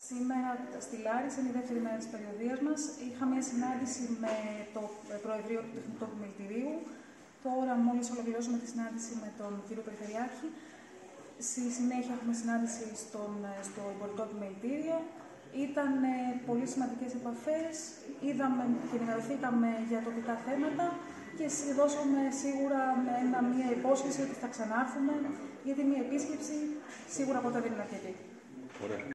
Σήμερα στη Λάρισα, είναι η δεύτερη μέρα της περιοδίας μας. Είχα μια συνάντηση με το Προεδρείο του Τεχνητού Επιμελητηρίου. Τώρα μόλις ολοκληρώσαμε τη συνάντηση με τον κύριο Περιφερειάρχη. Στη συνέχεια έχουμε συνάντηση στο Εμπορικό Επιμελητήριο. Ήταν πολύ σημαντικές επαφές. Είδαμε και ενημερωθήκαμε για τοπικά θέματα και δώσαμε σίγουρα μια υπόσχεση ότι θα ξανάρθουμε, γιατί μια επίσκεψη σίγουρα ποτέ δεν είναι αρκετή.